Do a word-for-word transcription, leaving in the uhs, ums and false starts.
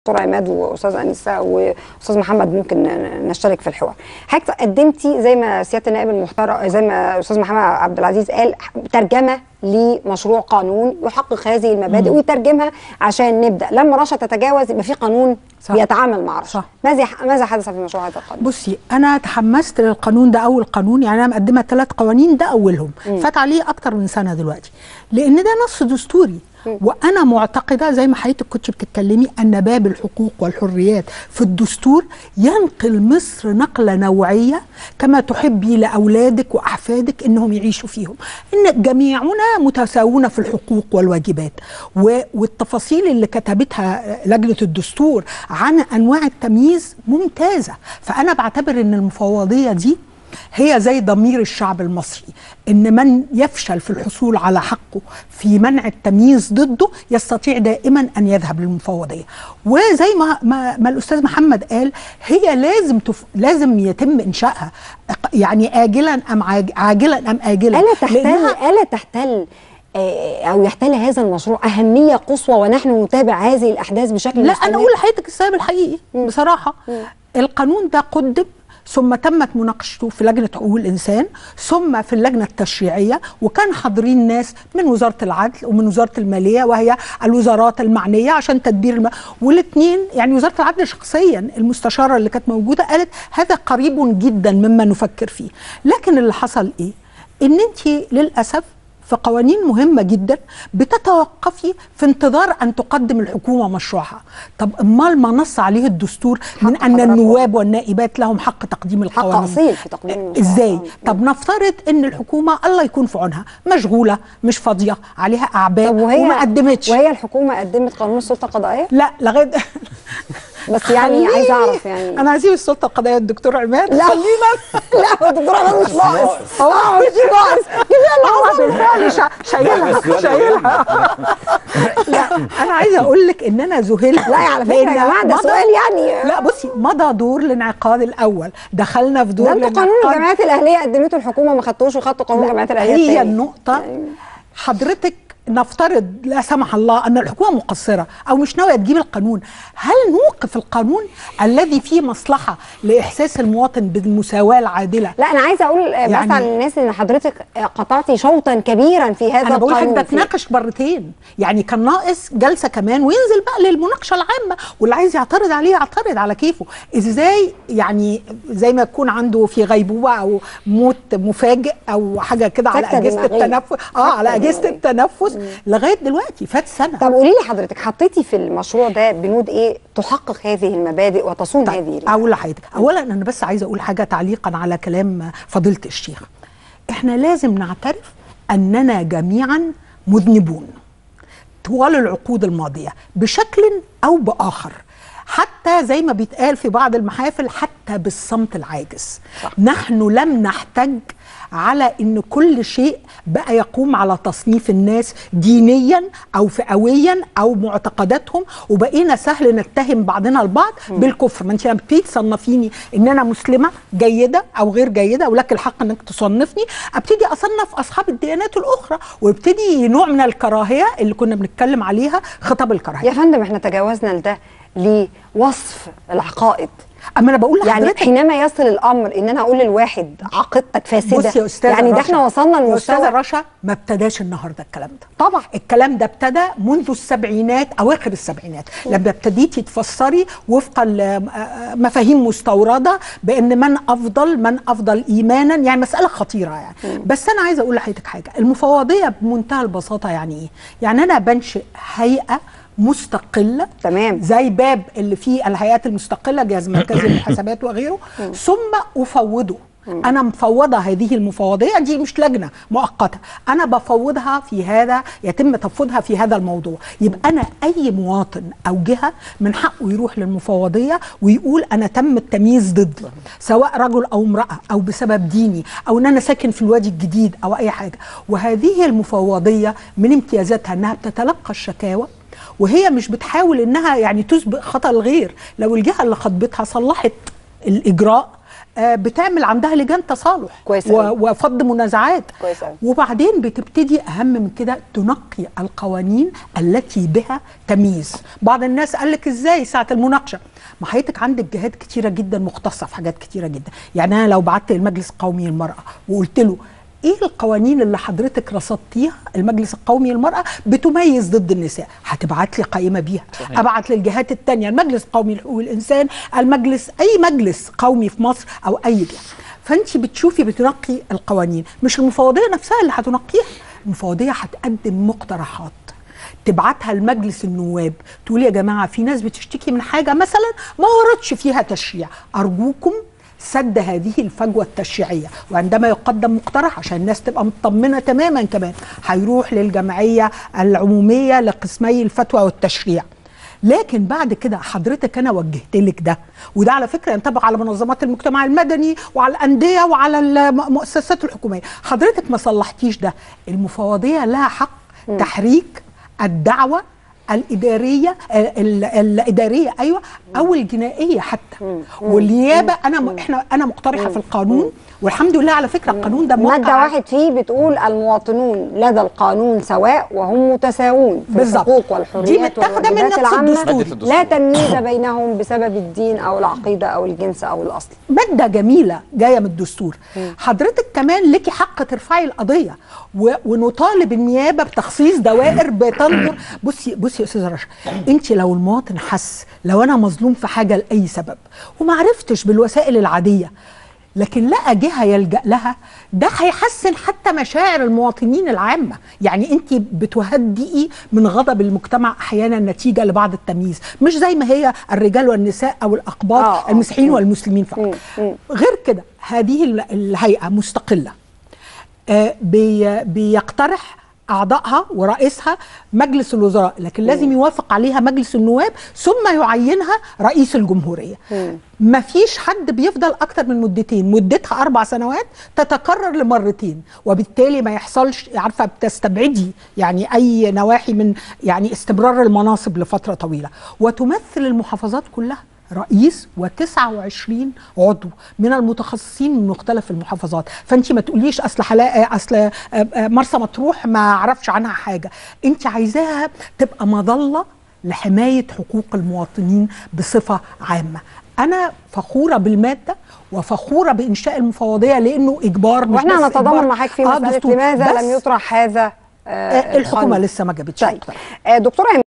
دكتور عماد واستاذ انسه واستاذ محمد ممكن نشترك في الحوار. حضرتك قدمتي زي ما سياده النائب المحترم زي ما استاذ محمد عبد العزيز قال ترجمه لمشروع قانون يحقق هذه المبادئ ويترجمها عشان نبدا لما رشا تتجاوز يبقى في قانون صح. بيتعامل مع رشا. ماذا ماذا حدث في مشروع هذا القانون؟ بصي انا تحمست للقانون ده اول قانون، يعني انا مقدمه ثلاث قوانين ده اولهم، فات عليه اكتر من سنه دلوقتي، لان ده نص دستوري. وانا معتقده زي ما حضرتك كنت بتتكلمي ان باب الحقوق والحريات في الدستور ينقل مصر نقله نوعيه كما تحبي لاولادك واحفادك انهم يعيشوا فيهم، ان جميعنا متساوون في الحقوق والواجبات. والتفاصيل اللي كتبتها لجنه الدستور عن انواع التمييز ممتازه. فانا بعتبر ان المفوضيه دي هي زي ضمير الشعب المصري، ان من يفشل في الحصول على حقه في منع التمييز ضده يستطيع دائما ان يذهب للمفوضيه. وزي ما ما, ما الاستاذ محمد قال، هي لازم تف... لازم يتم انشائها، يعني اجلا ام عاج... عاجلا ام اجلا. الا تحتل لأنها... الا تحتل او يحتل هذا المشروع اهميه قصوى ونحن نتابع هذه الاحداث بشكل لا مستمر. انا اقول لحضرتك السبب الحقيقي بصراحه. م. القانون ده قدم ثم تمت مناقشته في لجنة حقوق الإنسان ثم في اللجنة التشريعية، وكان حاضرين ناس من وزارة العدل ومن وزارة المالية وهي الوزارات المعنية عشان تدبير الم... والاثنين يعني وزارة العدل شخصيا المستشارة اللي كانت موجودة قالت هذا قريب جدا مما نفكر فيه. لكن اللي حصل إيه؟ إن أنت للأسف في قوانين مهمة جدا بتتوقفي في انتظار أن تقدم الحكومة مشروعها. طب امال ما نص عليه الدستور من أن النواب والنائبات لهم حق تقديم القوانين، حق أصيل في تقديم المشروع. إزاي؟ طب نفترض أن الحكومة الله يكون في عونها مشغولة مش فاضية عليها أعباء وما قدمتش. وهي الحكومة قدمت قانون السلطة القضائية؟ لا لغاية بس يعني عايزه اعرف يعني انا هسيب السلطه القضائيه الدكتور عماد. لا خلينا لا الدكتور عماد مش ناقص، هو مش ناقص هو بالفعل شايلها شايلها. لا انا عايزه اقول لك ان انا ذهلت. لا على فكره يا جماعه ده سؤال يعني. لا بصي مضى دور الانعقاد الاول، دخلنا في دور ده انتوا قانون الجمعيات الاهليه قدمته الحكومه ما خدتوش وخدتوا قانون الجمعيات الاهليه الثاني. هي النقطه حضرتك نفترض لا سمح الله أن الحكومة مقصرة أو مش ناوية تجيب القانون، هل نوقف القانون الذي فيه مصلحة لإحساس المواطن بالمساواة العادلة؟ لا أنا عايزة أقول يعني بس على الناس إن حضرتك قطعتي شوطا كبيرا في هذا أنا القانون. أنا بقول لك بتناقش مرتين، يعني كان ناقص جلسة كمان وينزل بقى للمناقشة العامة، واللي عايز يعترض عليه يعترض على كيفه. إزاي يعني زي ما يكون عنده في غيبوبة أو موت مفاجئ أو حاجة كده على أجهزة التنفس اه على أجهزة التنفس لغايه دلوقتي فات سنه. طب قولي لي حضرتك حطيتي في المشروع ده بنود ايه تحقق هذه المبادئ وتصون طيب هذه؟ اقول لحضرتك اولا انا بس عايزه اقول حاجه تعليقا على كلام فضيله الشيخ. احنا لازم نعترف اننا جميعا مذنبون طوال العقود الماضيه بشكل او باخر، حتى زي ما بيتقال في بعض المحافل حتى بالصمت العاجز. صح. نحن لم نحتج على ان كل شيء بقى يقوم على تصنيف الناس دينيا او فئويا او معتقداتهم، وبقينا سهل نتهم بعضنا البعض م. بالكفر. ما انت لما بتيجي تصنفيني ان انا مسلمه جيده او غير جيده ولك الحق انك تصنفني، ابتدي اصنف اصحاب الديانات الاخرى وابتدي نوع من الكراهيه اللي كنا بنتكلم عليها، خطاب الكراهيه. يا فندم احنا تجاوزنا لده لوصف العقائد. اما انا بقول يعني حينما يصل الامر ان انا اقول للواحد عقيدتك فاسده، بصي يا استاذه يعني ده احنا وصلنا لمستوى. استاذه رشا ما ابتداش النهارده الكلام ده طبعا، الكلام ده ابتدى منذ السبعينات اواخر السبعينات لما ابتديتي تفسري وفقا لمفاهيم مستورده بان من افضل من افضل ايمانا، يعني مساله خطيره يعني. م. بس انا عايزه اقول لحضرتك حاجه، المفوضيه بمنتهى البساطه يعني ايه؟ يعني انا بنشئ هيئه مستقله تمام زي باب اللي فيه الهيئات المستقله، جهاز مركزي للحسابات وغيره، م. ثم افوضه. م. انا مفوضه هذه المفوضيه دي مش لجنه مؤقته، انا بفوضها في هذا، يتم تفويضها في هذا الموضوع. يبقى انا اي مواطن او جهه من حقه يروح للمفوضيه ويقول انا تم التمييز ضدي، سواء رجل او امراه او بسبب ديني او ان انا ساكن في الوادي الجديد او اي حاجه. وهذه المفوضيه من امتيازاتها انها بتتلقى الشكاوى وهي مش بتحاول انها يعني تسبق خطأ الغير. لو الجهه اللي خاطبتها صلحت الاجراء آه بتعمل عندها لجان تصالح وفض منازعات، وبعدين بتبتدي اهم من كده تنقي القوانين التي بها تمييز. بعض الناس قال لك ازاي ساعه المناقشه؟ ما حضرتك عندك جهات كتيره جدا مختصه في حاجات كتيره جدا. يعني انا لو بعت المجلس القومي للمراه وقلت له ايه القوانين اللي حضرتك رصدتيها المجلس القومي للمراه بتميز ضد النساء، هتبعت لي قائمه بيها. صحيح. ابعت للجهات الثانيه، المجلس القومي لحقوق الانسان، المجلس اي مجلس قومي في مصر او اي جهه. فانت بتشوفي بتنقي القوانين، مش المفوضيه نفسها اللي هتنقيها، المفوضيه هتقدم مقترحات تبعتها لمجلس النواب، تقول يا جماعه في ناس بتشتكي من حاجه مثلا ما وردش فيها تشريع، ارجوكم سد هذه الفجوه التشريعيه. وعندما يقدم مقترح عشان الناس تبقى مطمنه تماما كمان هيروح للجمعيه العموميه لقسمي الفتوى والتشريع. لكن بعد كده حضرتك انا وجهت لك ده، وده على فكره ينطبق على منظمات المجتمع المدني وعلى الانديه وعلى المؤسسات الحكوميه، حضرتك ما صلحتيش ده. المفوضيه لها حق تحريك الدعوه الاداريه الاداريه ايوه او الجنائيه حتى. والنيابه انا احنا انا مقترحه في القانون، والحمد لله على فكره القانون ده ماده واحد فيه بتقول المواطنون لدى القانون سواء وهم متساوون في الحقوق والحريات والواجبات العامه، لا تمييز بينهم بسبب الدين او العقيده او الجنس او الاصل. ماده جميله جايه من الدستور. م. حضرتك كمان لك حق ترفعي القضيه ونطالب النيابه بتخصيص دوائر بتنظر. بصي بصي يا استاذه رشا، انت لو المواطن حس لو انا مظلوم في حاجه لاي سبب وما عرفتش بالوسائل العاديه لكن لقى جهه يلجأ لها، ده هيحسن حتى مشاعر المواطنين العامه. يعني انت بتهدئي من غضب المجتمع احيانا نتيجه لبعض التمييز، مش زي ما هي الرجال والنساء او الاقباط آه المسيحيين والمسلمين فقط. غير كده هذه الهيئه مستقله آه بي بيقترح أعضائها ورئيسها مجلس الوزراء، لكن لازم يوافق عليها مجلس النواب ثم يعينها رئيس الجمهورية. ما فيش حد بيفضل أكتر من مدتين، مدتها أربع سنوات تتكرر لمرتين، وبالتالي ما يحصلش عارفة بتستبعدي يعني أي نواحي من يعني استمرار المناصب لفترة طويلة. وتمثل المحافظات كلها رئيس وتسعة وعشرين عضو من المتخصصين من مختلف المحافظات. فانت ما تقوليش اصل حلاقه اصل مرسى مطروح ما اعرفش عنها حاجه، انت عايزاها تبقى مظله لحمايه حقوق المواطنين بصفه عامه. انا فخوره بالماده وفخوره بانشاء المفوضيه لانه اجبار، مش واحنا هنتضامن معاك في مساله لماذا لم يطرح هذا آه الحكومه لسه ما جابتش. طيب. دكتوره